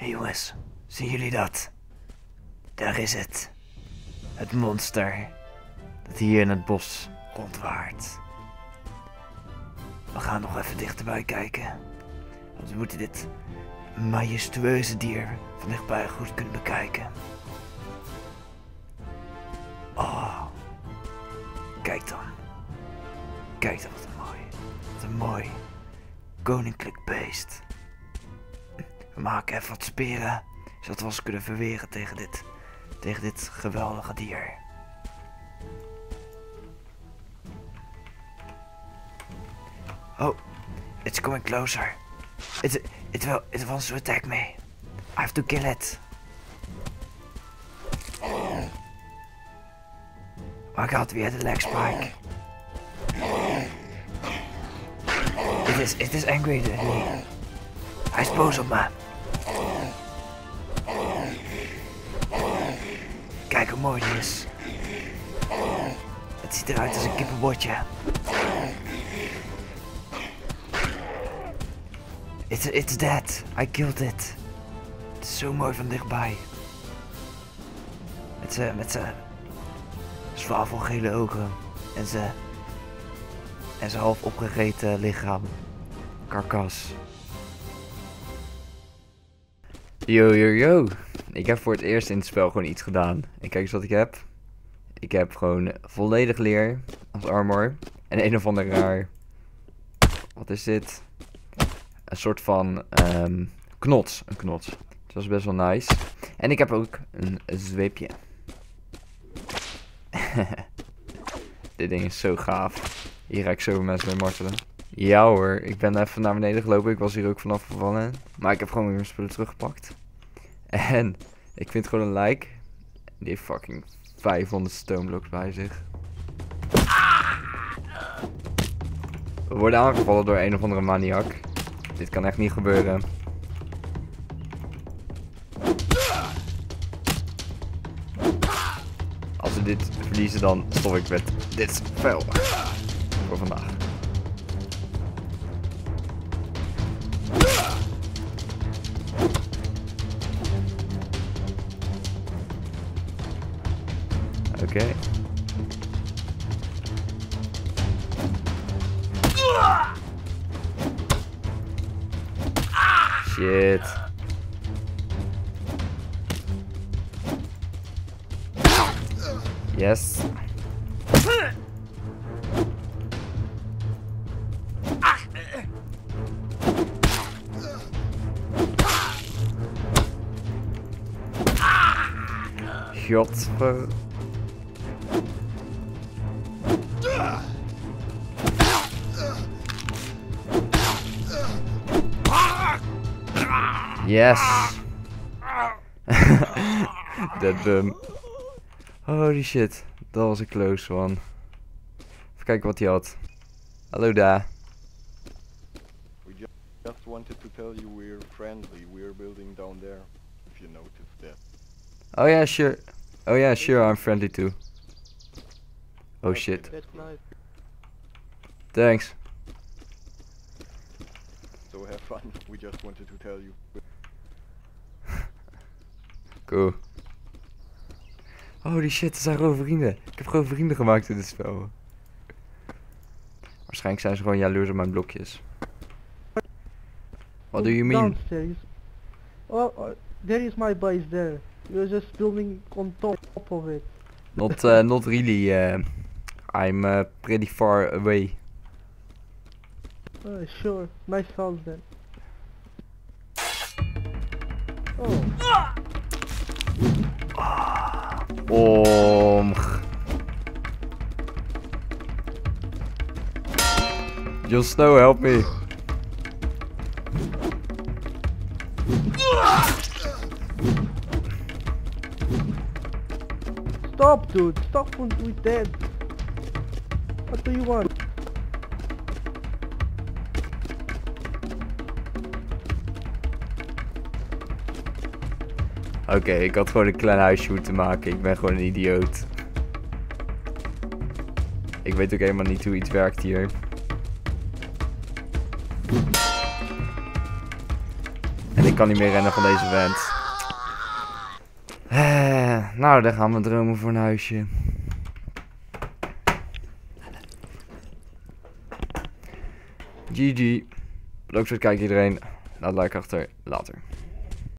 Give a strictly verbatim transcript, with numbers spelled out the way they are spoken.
Hey jongens, zien jullie dat? Daar is het. Het monster dat hier in het bos rondwaart. We gaan nog even dichterbij kijken. Want we moeten dit majestueuze dier van dichtbij goed kunnen bekijken. Oh, kijk dan. Kijk dan, wat een mooi. Wat een mooi koninklijk beest. We maken even wat speren, zodat we ons kunnen verweren tegen dit, tegen dit geweldige dier. Oh, it's coming closer. It, it, will, it wants to attack me. I have to kill it. Oh my god, we had a leg spike. It is, it is angry at me. Hij is boos op me. Kijk hoe mooi die is. Het ziet eruit als een kippenbotje. It's, it's dead. I killed it. Het is zo mooi van dichtbij. Met zijn met zijn zwavelgele ogen. En zijn en zijn half opgegeten lichaam. Karkas. Yo yo yo. Ik heb voor het eerst in het spel gewoon iets gedaan. En kijk eens wat ik heb. Ik heb gewoon volledig leer als armor. En een of ander raar. Wat is dit? Een soort van um, knots. Een knots. Dus dat is best wel nice. En ik heb ook een zweepje. Dit ding is zo gaaf. Hier ga ik zo mensen mee martelen. Ja hoor, ik ben even naar beneden gelopen. Ik was hier ook vanaf gevallen. Maar ik heb gewoon weer mijn spullen teruggepakt. En ik vind gewoon een like. Die heeft fucking vijfhonderd stoneblocks bij zich. We worden aangevallen door een of andere maniak. Dit kan echt niet gebeuren. Als we dit verliezen, dan stop ik met dit spel. Voor vandaag. Oké. Okay. Shit. Yes. Godver. Yes. Dead bum. Holy shit. Dat was een close one. Even kijken wat hij had. Hallo daar. We just wanted to tell you we're friendly. We're building down there. If you noticed that. Oh yeah, sure. Oh yeah, sure. I'm friendly too. Oh shit. Thanks. So have fun. We just wanted to tell you. Cool. Holy shit, er zijn gewoon vrienden. Ik heb gewoon vrienden gemaakt in dit spel. Waarschijnlijk zijn ze gewoon jaloers op mijn blokjes. What do you mean? Downstairs. Oh, oh, there is my base there. You're just building on top of it. Not, uh, not really. Uh, I'm uh, pretty far away. Oh, sure. Nice house then. Oh. Om. Jon Snow, help me. Stop, dude. Stop with that. What do you want? Oké, okay, ik had gewoon een klein huisje moeten maken. Ik ben gewoon een idioot. Ik weet ook helemaal niet hoe iets werkt hier. En ik kan niet meer rennen van deze vent. Eh, nou, dan gaan we dromen voor een huisje. G G. Bedankt voor het kijken iedereen. Laat een like achter. Later.